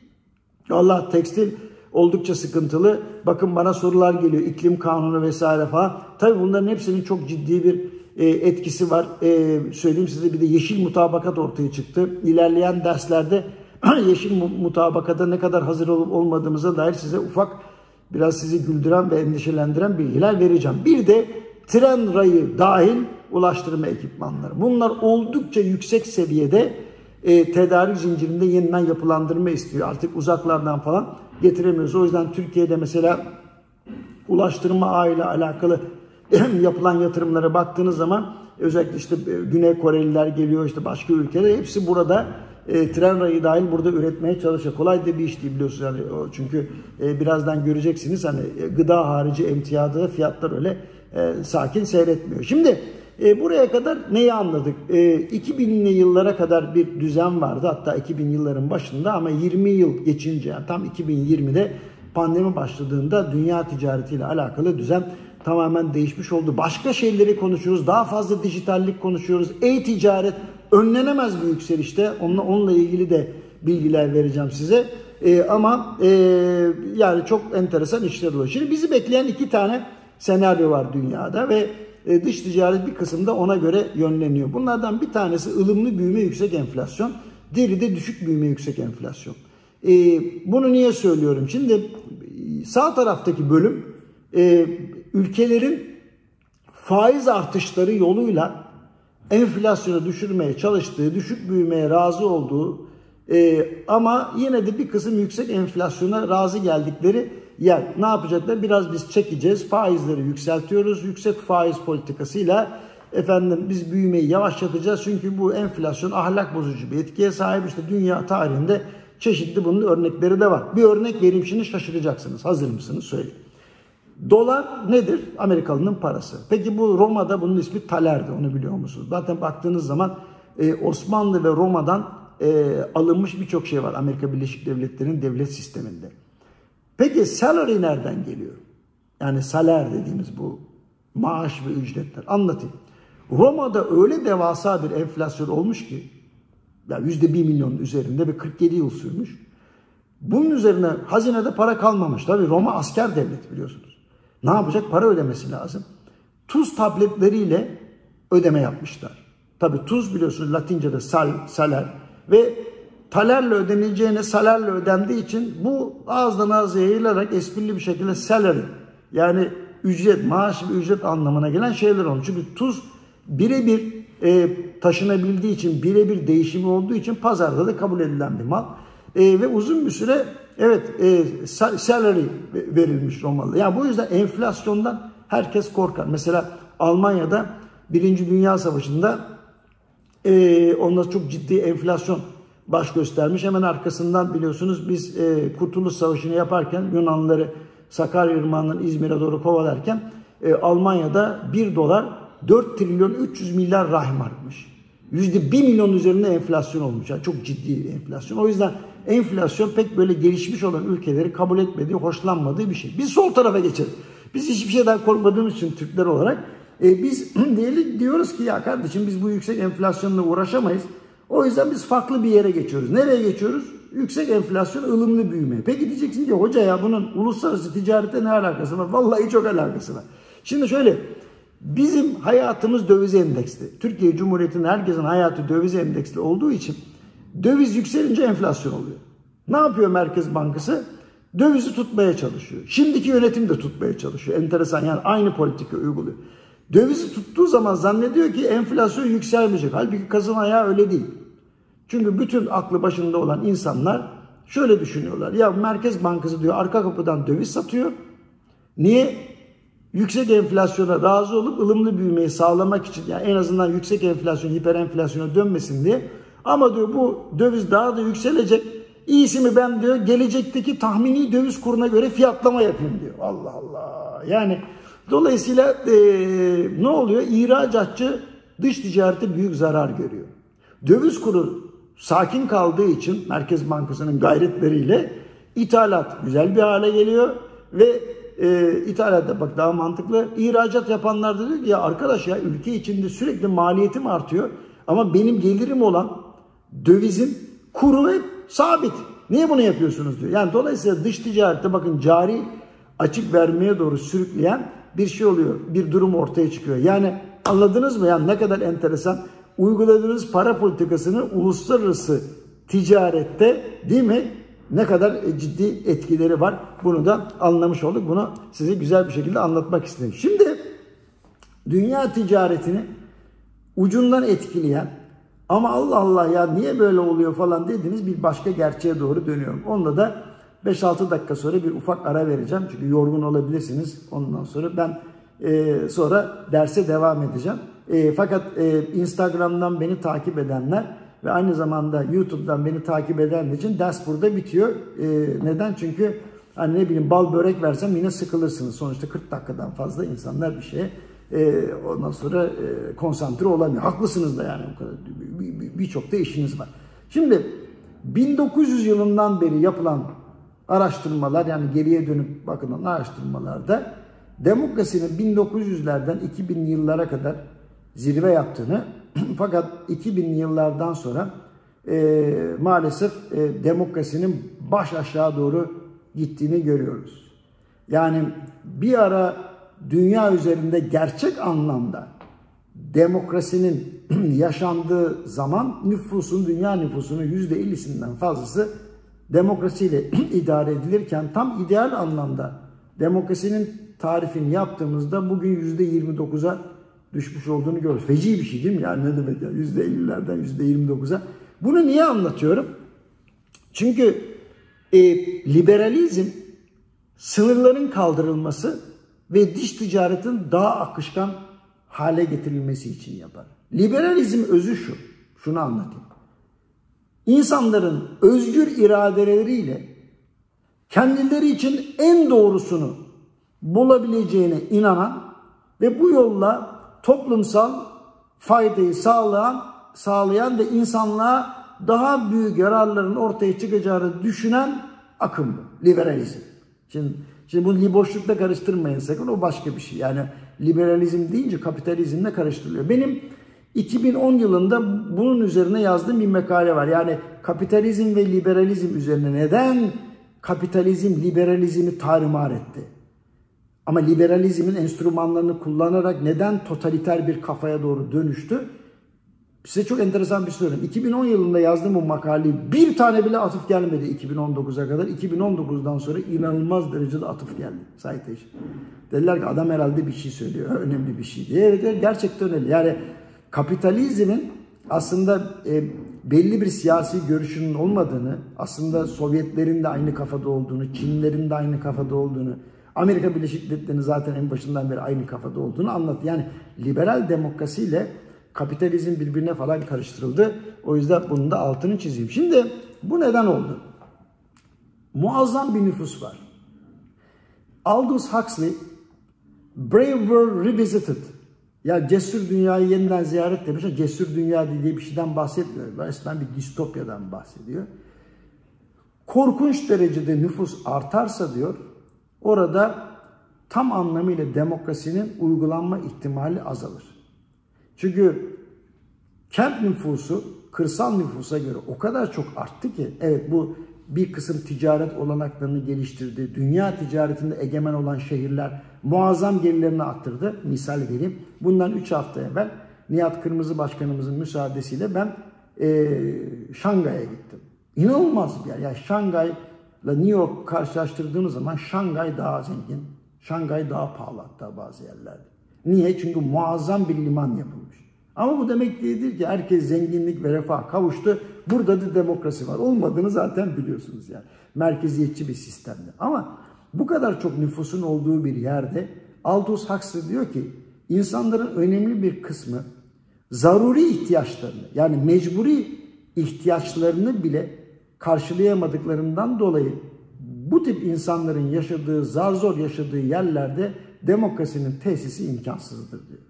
Allah, tekstil oldukça sıkıntılı. Bakın bana sorular geliyor. İklim kanunu vesaire falan. Tabii bunların hepsinin çok ciddi bir e, etkisi var. E, söyleyeyim size, bir de yeşil mutabakat ortaya çıktı. İlerleyen derslerde yeşil mutabakata ne kadar hazır olup olmadığımıza dair size ufak, biraz sizi güldüren ve endişelendiren bilgiler vereceğim. Bir de tren rayı dahil ulaştırma ekipmanları. Bunlar oldukça yüksek seviyede e, tedarik zincirinde yeniden yapılandırma istiyor. Artık uzaklardan falan getiremiyoruz. O yüzden Türkiye'de mesela ulaştırma ağıyla alakalı yapılan yatırımlara baktığınız zaman özellikle işte Güney Koreliler geliyor, işte başka ülkeler, hepsi burada e, tren rayı dahil burada üretmeye çalışıyor. Kolay da bir iş değil biliyorsunuz yani, çünkü e, birazdan göreceksiniz hani e, gıda harici emtiadı fiyatlar öyle e, sakin seyretmiyor. Şimdi e, buraya kadar neyi anladık? E, iki binli yıllara kadar bir düzen vardı, hatta iki bin yılların başında, ama yirmi yıl geçince, yani tam iki bin yirmide pandemi başladığında dünya ticaretiyle alakalı düzen tamamen değişmiş oldu. Başka şeyleri konuşuyoruz. Daha fazla dijitallik konuşuyoruz. E-ticaret önlenemez bir yükselişte. Onunla, onunla ilgili de bilgiler vereceğim size. Ee, ama e, yani çok enteresan işler oluyor. Şimdi bizi bekleyen iki tane senaryo var dünyada ve e, dış ticaret bir kısımda ona göre yönleniyor. Bunlardan bir tanesi ılımlı büyüme, yüksek enflasyon. Diğeri de düşük büyüme, yüksek enflasyon. E, bunu niye söylüyorum? Şimdi sağ taraftaki bölüm e, ülkelerin faiz artışları yoluyla enflasyonu düşürmeye çalıştığı, düşük büyümeye razı olduğu e, ama yine de bir kısım yüksek enflasyona razı geldikleri yer. Ne yapacaklar? Biraz biz çekeceğiz, faizleri yükseltiyoruz. Yüksek faiz politikasıyla efendim biz büyümeyi yavaşlatacağız. Çünkü bu enflasyon ahlak bozucu bir etkiye sahip. İşte dünya tarihinde çeşitli bunun örnekleri de var. Bir örnek vereyim, şimdi şaşıracaksınız. Hazır mısınız? Söyleyeyim. Dolar nedir? Amerikalı'nın parası. Peki bu Roma'da bunun ismi talerdi. Onu biliyor musunuz? Zaten baktığınız zaman e, Osmanlı ve Roma'dan e, alınmış birçok şey var Amerika Birleşik Devletleri'nin devlet sisteminde. Peki salary nereden geliyor? Yani saler dediğimiz bu Maaş ve ücretler. Anlatayım. Roma'da öyle devasa bir enflasyon olmuş ki, ya yüzde bir milyonun üzerinde ve kırk yedi yıl sürmüş. Bunun üzerine hazinede para kalmamış. Tabii Roma asker devleti biliyorsunuz. Ne yapacak? Para ödemesi lazım. Tuz tabletleriyle ödeme yapmışlar. Tabii tuz biliyorsunuz Latince'de sal, saler ve talerle ödenileceğine salerle ödendiği için bu ağızdan ağza yayılarak esprili bir şekilde salary, yani ücret, maaş ve ücret anlamına gelen şeyler olmuş. Çünkü tuz birebir e, taşınabildiği için, birebir değişimi olduğu için pazarda da kabul edilen bir mal. E, ve uzun bir süre evet e, salary verilmiş Romalı'ya. Yani bu yüzden enflasyondan herkes korkar. Mesela Almanya'da Birinci Dünya Savaşı'nda e, onda çok ciddi enflasyon baş göstermiş. Hemen arkasından biliyorsunuz biz e, Kurtuluş Savaşı'nı yaparken Yunanlıları Sakarya Irmağı'ndan İzmir'e doğru kovalarken e, Almanya'da bir dolar dört trilyon üç yüz milyar Reichmark'mış. yüzde bir milyon üzerinde enflasyon olmuş. Yani çok ciddi enflasyon. O yüzden enflasyon pek böyle gelişmiş olan ülkeleri kabul etmediği, hoşlanmadığı bir şey. Biz sol tarafa geçelim. Biz hiçbir şeyden korkmadığımız için Türkler olarak e, biz diyelim, diyoruz ki ya kardeşim biz bu yüksek enflasyonla uğraşamayız. O yüzden biz farklı bir yere geçiyoruz. Nereye geçiyoruz? Yüksek enflasyon, ılımlı büyüme. Peki diyeceksin ki hoca ya bunun uluslararası ticarete ne alakası var? Vallahi çok alakası var. Şimdi şöyle, bizim hayatımız döviz endeksli. Türkiye Cumhuriyeti'nin herkesin hayatı döviz endeksli olduğu için döviz yükselince enflasyon oluyor. Ne yapıyor Merkez Bankası? Dövizi tutmaya çalışıyor. Şimdiki yönetim de tutmaya çalışıyor. Enteresan, yani aynı politika uyguluyor. Dövizi tuttuğu zaman zannediyor ki enflasyon yükselmeyecek. Halbuki kazın ayağı öyle değil. Çünkü bütün aklı başında olan insanlar şöyle düşünüyorlar. Ya Merkez Bankası diyor arka kapıdan döviz satıyor. Niye? Yüksek enflasyona razı olup ılımlı büyümeyi sağlamak için, yani en azından yüksek enflasyon hiperenflasyona dönmesin diye. Ama diyor bu döviz daha da yükselecek. İyisi mi ben diyor gelecekteki tahmini döviz kuruna göre fiyatlama yapayım diyor. Allah Allah. Yani dolayısıyla e, ne oluyor? İhracatçı dış ticarette büyük zarar görüyor. Döviz kuru sakin kaldığı için Merkez Bankası'nın gayretleriyle ithalat güzel bir hale geliyor ve e, ithalatta bak daha mantıklı. İhracat yapanlar da diyor ki ya arkadaş ya ülke içinde sürekli maliyetim artıyor ama benim gelirim olan dövizin kuru hep sabit. Niye bunu yapıyorsunuz diyor. Yani dolayısıyla dış ticarette bakın cari açık vermeye doğru sürükleyen bir şey oluyor. Bir durum ortaya çıkıyor. Yani anladınız mı? Yani ne kadar enteresan. Uyguladığınız para politikasının uluslararası ticarette değil mi? Ne kadar ciddi etkileri var. Bunu da anlamış olduk. Bunu size güzel bir şekilde anlatmak istedim. Şimdi dünya ticaretini ucundan etkileyen ama Allah Allah ya niye böyle oluyor falan dediğiniz bir başka gerçeğe doğru dönüyorum. Onunla da beş altı dakika sonra bir ufak ara vereceğim. Çünkü yorgun olabilirsiniz. Ondan sonra ben e, sonra derse devam edeceğim. E, fakat e, Instagram'dan beni takip edenler ve aynı zamanda YouTube'dan beni takip edenler için ders burada bitiyor. E, neden? Çünkü hani ne bileyim bal börek versem yine sıkılırsınız. Sonuçta kırk dakikadan fazla insanlar bir şeye e, ondan sonra e, konsantre olamıyor. Haklısınız da yani bu kadar. Birçok da işiniz var. Şimdi bin dokuz yüz yılından beri yapılan araştırmalar, yani geriye dönüp bakılan araştırmalarda demokrasinin bin dokuz yüzlerden iki binli yıllara kadar zirve yaptığını fakat iki binli yıllardan sonra e, maalesef e, demokrasinin baş aşağı doğru gittiğini görüyoruz. Yani bir ara dünya üzerinde gerçek anlamda demokrasinin yaşandığı zaman nüfusun, dünya nüfusunun yüzde ellisinden fazlası demokrasiyle idare edilirken tam ideal anlamda demokrasinin tarifini yaptığımızda bugün yüzde yirmi dokuza düşmüş olduğunu görüyoruz. Feci bir şey değil mi? Yani ne demek ya? yüzde ellilerden yüzde yirmi dokuza. Bunu niye anlatıyorum? Çünkü e, liberalizm sınırların kaldırılması ve dış ticaretin daha akışkan hale getirilmesi için yapar. Liberalizm özü şu. Şunu anlatayım. İnsanların özgür iradeleriyle kendileri için en doğrusunu bulabileceğine inanan ve bu yolla toplumsal faydayı sağlayan, sağlayan ve insanlığa daha büyük yararların ortaya çıkacağını düşünen akım bu. Liberalizm. Şimdi, şimdi bunu liboşlukla karıştırmayın sakın. O başka bir şey. Yani liberalizm deyince kapitalizmle karıştırılıyor. Benim iki bin on yılında bunun üzerine yazdığım bir makale var. Yani kapitalizm ve liberalizm üzerine neden kapitalizm liberalizmi tarumar etti? Ama liberalizmin enstrümanlarını kullanarak neden totaliter bir kafaya doğru dönüştü? Size çok enteresan bir şey söyleyeyim. iki bin on yılında yazdığım bu makaleyi bir tane bile atıf gelmedi iki bin on dokuza kadar. iki bin on dokuzdan sonra inanılmaz derecede atıf geldi. Citation. Dediler ki adam herhalde bir şey söylüyor. Önemli bir şey diye. Evet, gerçekten öyle. Yani kapitalizmin aslında e, belli bir siyasi görüşünün olmadığını, aslında Sovyetlerin de aynı kafada olduğunu, Çinlerin de aynı kafada olduğunu, Amerika Birleşik Devletleri'nin zaten en başından beri aynı kafada olduğunu anlattı. Yani liberal demokrasiyle kapitalizm birbirine falan karıştırıldı. O yüzden bunun da altını çizeyim. Şimdi bu neden oldu? Muazzam bir nüfus var. Aldous Huxley, Brave World Revisited, ya cesur dünyayı yeniden ziyaret demiş. Cesur dünya diye bir şeyden bahsetmiyor. Resmen bir distopyadan bahsediyor. Korkunç derecede nüfus artarsa diyor, orada tam anlamıyla demokrasinin uygulanma ihtimali azalır. Çünkü kent nüfusu kırsal nüfusa göre o kadar çok arttı ki, evet bu bir kısım ticaret olanaklarını geliştirdi. Dünya ticaretinde egemen olan şehirler muazzam gelirlerini arttırdı. Misal vereyim. Bundan üç hafta evvel Nihat Kırmızı Başkanımızın müsaadesiyle ben e, Şangay'a gittim. İnanılmaz bir yer. Yani Şangay'la New York karşılaştırdığımız zaman Şangay daha zengin. Şangay daha pahalı hatta bazı yerlerde. Niye? Çünkü muazzam bir liman yapılmış. Ama bu demek değildir ki herkes zenginlik ve refah kavuştu. Burada da demokrasi var. Olmadığını zaten biliyorsunuz yani. Merkeziyetçi bir sistemde. Ama bu kadar çok nüfusun olduğu bir yerde Aldous Huxley diyor ki insanların önemli bir kısmı zaruri ihtiyaçlarını, yani mecburi ihtiyaçlarını bile karşılayamadıklarından dolayı bu tip insanların yaşadığı, zar zor yaşadığı yerlerde demokrasinin tesisi imkansızdır diyor.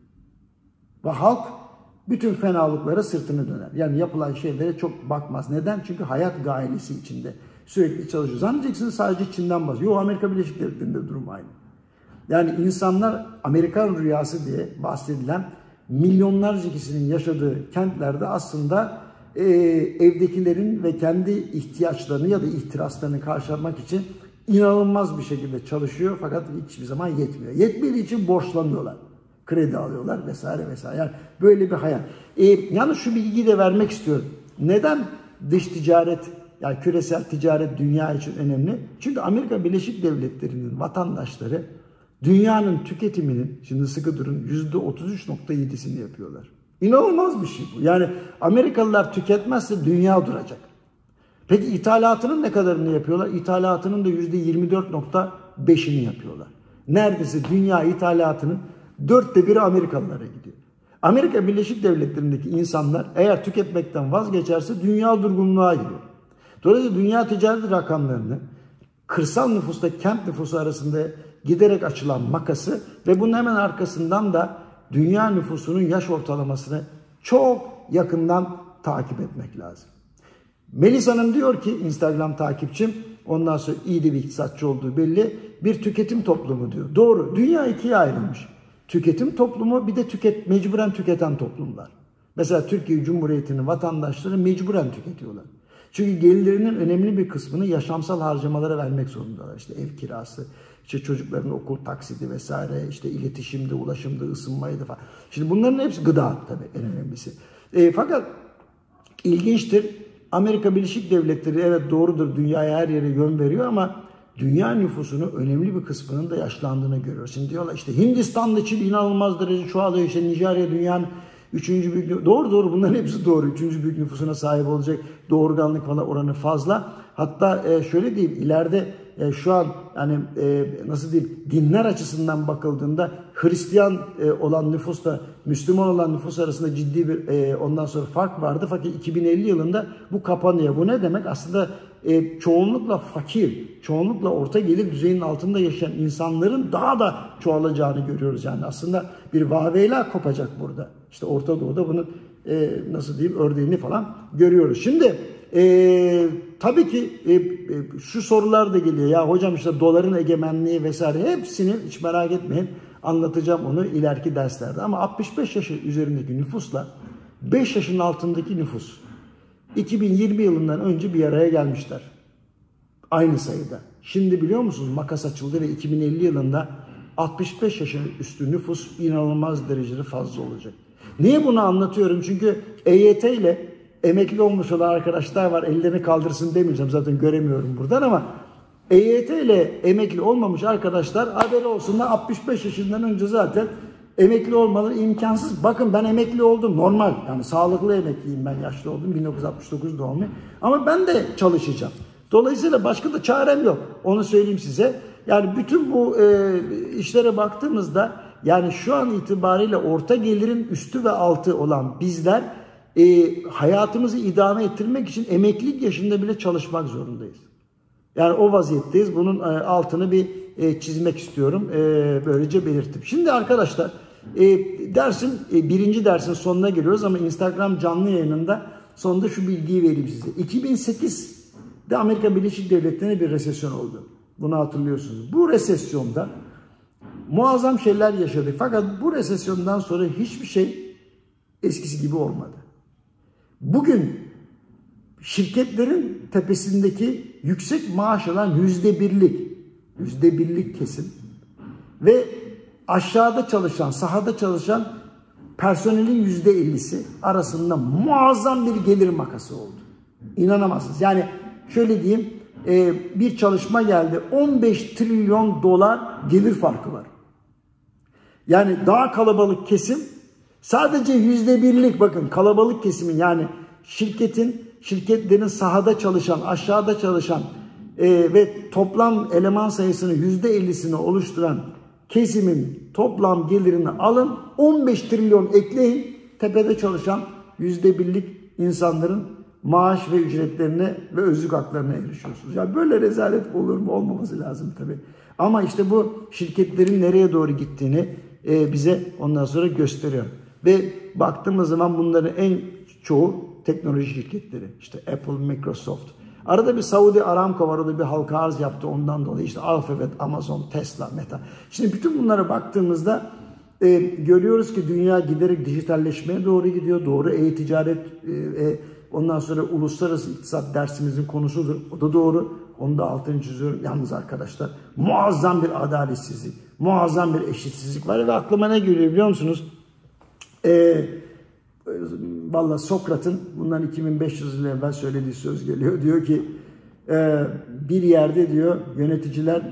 Ve halk bütün fenalıklara sırtını döner. Yani yapılan şeylere çok bakmaz. Neden? Çünkü hayat gailesi içinde sürekli çalışıyor. Zannedeceksiniz sadece Çin'den bahsediyor. Yok, Amerika Birleşik Devletleri'nde durum aynı. Yani insanlar Amerikan rüyası diye bahsedilen milyonlarca kişinin yaşadığı kentlerde aslında e, evdekilerin ve kendi ihtiyaçlarını ya da ihtiraslarını karşılamak için inanılmaz bir şekilde çalışıyor fakat hiçbir zaman yetmiyor. Yetmediği için borçlanıyorlar. Kredi alıyorlar vesaire vesaire. Yani böyle bir hayal. E, yalnız şu bilgiyi de vermek istiyorum. Neden dış ticaret, yani küresel ticaret dünya için önemli? Çünkü Amerika Birleşik Devletleri'nin vatandaşları dünyanın tüketiminin, şimdi sıkı durun, yüzde otuz üç nokta yedisini yapıyorlar. İnanılmaz bir şey bu. Yani Amerikalılar tüketmezse dünya duracak. Peki ithalatının ne kadarını yapıyorlar? İthalatının da yüzde yirmi dört nokta beşini yapıyorlar. Neredeyse dünya ithalatının dörtte biri Amerikalılara gidiyor. Amerika Birleşik Devletleri'ndeki insanlar eğer tüketmekten vazgeçerse dünya durgunluğa giriyor. Dolayısıyla dünya ticaret rakamlarını kırsal nüfusla kent nüfusu arasında giderek açılan makası ve bunun hemen arkasından da dünya nüfusunun yaş ortalamasını çok yakından takip etmek lazım. Melis Hanım diyor ki, Instagram takipçim, ondan sonra iyi de bir iktisatçı olduğu belli, bir tüketim toplumu diyor. Doğru, dünya ikiye ayrılmış. Tüketim toplumu, bir de tüket, mecburen tüketen toplumlar. Mesela Türkiye Cumhuriyeti'nin vatandaşları mecburen tüketiyorlar. Çünkü gelirlerinin önemli bir kısmını yaşamsal harcamalara vermek zorundalar. İşte ev kirası, işte çocukların okul taksidi vesaire, işte iletişimde, ulaşımda, ısınmaydı falan. Şimdi bunların hepsi gıda tabii en önemlisi. E, fakat ilginçtir. Amerika Birleşik Devletleri evet doğrudur, dünyaya her yere yön veriyor ama dünya nüfusunun önemli bir kısmının da yaşlandığını görüyoruz. Şimdi diyorlar işte Hindistan'da Çin inanılmaz derece çoğalıyor, işte Nijerya dünyanın üçüncü büyük, doğru doğru bunların hepsi doğru. Üçüncü büyük nüfusuna sahip olacak, doğurganlık falan oranı fazla. Hatta e, şöyle diyeyim, ileride e, şu an yani e, nasıl diyeyim, dinler açısından bakıldığında Hristiyan e, olan nüfusla Müslüman olan nüfus arasında ciddi bir e, ondan sonra fark vardı. Fakat iki bin elli yılında bu kapanıyor. Bu ne demek? Aslında e, çoğunlukla fakir, çoğunlukla orta gelir düzeyinin altında yaşayan insanların daha da çoğalacağını görüyoruz. Yani aslında bir vaveyla kopacak burada. İşte Orta Doğu'da bunun e, nasıl diyeyim örneğini falan görüyoruz. Şimdi e, tabii ki e, e, şu sorular da geliyor. Ya hocam işte doların egemenliği vesaire, hepsini hiç merak etmeyin. Anlatacağım onu ileriki derslerde. Ama altmış beş yaş üzerindeki nüfusla beş yaşın altındaki nüfus iki bin yirmi yılından önce bir araya gelmişler. Aynı sayıda. Şimdi biliyor musunuz makas açıldı ve iki bin elli yılında altmış beş yaşın üstü nüfus inanılmaz derecede fazla olacak. Niye bunu anlatıyorum? Çünkü E Y T ile emekli olmuş olan arkadaşlar var. Ellerini kaldırsın demeyeceğim. Zaten göremiyorum buradan ama E Y T ile emekli olmamış arkadaşlar haberi olsun da altmış beş yaşından önce zaten emekli olmaları imkansız. Bakın ben emekli oldum. Normal. Yani sağlıklı emekliyim ben. Yaşlı oldum. bin dokuz yüz altmış dokuz doğumluyum. Ama ben de çalışacağım. Dolayısıyla başka da çarem yok. Onu söyleyeyim size. Yani bütün bu e, işlere baktığımızda yani şu an itibariyle orta gelirin üstü ve altı olan bizler e, hayatımızı idame ettirmek için emeklilik yaşında bile çalışmak zorundayız. Yani o vaziyetteyiz. Bunun e, altını bir e, çizmek istiyorum. E, böylece belirttim. Şimdi arkadaşlar e, dersin e, birinci dersin sonuna geliyoruz ama Instagram canlı yayınında sonunda şu bilgiyi vereyim size. iki bin sekizde Amerika Birleşik Devletleri'ne bir resesyon oldu. Bunu hatırlıyorsunuz. Bu resesyonda muazzam şeyler yaşadık. Fakat bu resesyondan sonra hiçbir şey eskisi gibi olmadı. Bugün şirketlerin tepesindeki yüksek maaş alan yüzde birlik, yüzde birlik kesim ve aşağıda çalışan, sahada çalışan personelin yüzde ellisi arasında muazzam bir gelir makası oldu. İnanamazsınız. Yani şöyle diyeyim, bir çalışma geldi. on beş trilyon dolar gelir farkı var. Yani daha kalabalık kesim sadece yüzde birlik, bakın kalabalık kesimin yani şirketin, şirketlerin sahada çalışan, aşağıda çalışan e, ve toplam eleman sayısının yüzde ellisini oluşturan kesimin toplam gelirini alın, on beş trilyon ekleyin, tepede çalışan yüzde birlik insanların maaş ve ücretlerine ve özlük haklarına erişiyorsunuz. Yani böyle rezalet olur mu? Olmaması lazım tabii. Ama işte bu şirketlerin nereye doğru gittiğini e, bize ondan sonra gösteriyor. Ve baktığımız zaman bunların en çoğu teknoloji şirketleri. İşte Apple, Microsoft. Arada bir Saudi Aramco var, o da bir halka arz yaptı ondan dolayı. İşte Alphabet, Amazon, Tesla, Meta. Şimdi bütün bunlara baktığımızda e, görüyoruz ki dünya giderek dijitalleşmeye doğru gidiyor. Doğru e-ticaret, e, ondan sonra uluslararası iktisat dersimizin konusudur. O da doğru. Onu da altını çiziyorum. Yalnız arkadaşlar muazzam bir adaletsizlik, muazzam bir eşitsizlik var. Ve aklıma ne geliyor biliyor musunuz? Eee Vallahi Sokrat'ın bundan iki bin beş yüz yıl evvel söylediği söz geliyor. Diyor ki e, bir yerde diyor yöneticiler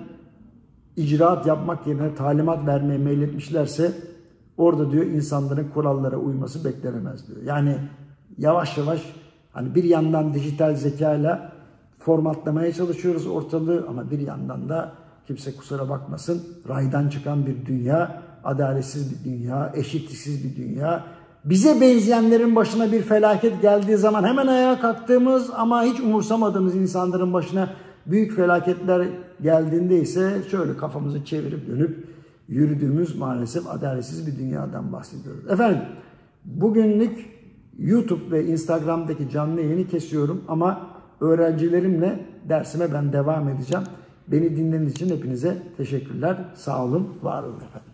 icraat yapmak yerine talimat vermeye meyletmişlerse orada diyor insanların kurallara uyması beklenemez diyor. Yani yavaş yavaş hani bir yandan dijital zekayla formatlamaya çalışıyoruz ortalığı ama bir yandan da kimse kusura bakmasın raydan çıkan bir dünya, adaletsiz bir dünya, eşitsiz bir dünya. Bize benzeyenlerin başına bir felaket geldiği zaman hemen ayağa kalktığımız ama hiç umursamadığımız insanların başına büyük felaketler geldiğinde ise şöyle kafamızı çevirip dönüp yürüdüğümüz maalesef adaletsiz bir dünyadan bahsediyoruz. Efendim bugünlük YouTube ve Instagram'daki canlı yayını kesiyorum ama öğrencilerimle dersime ben devam edeceğim. Beni dinlediğiniz için hepinize teşekkürler. Sağ olun, var olun efendim.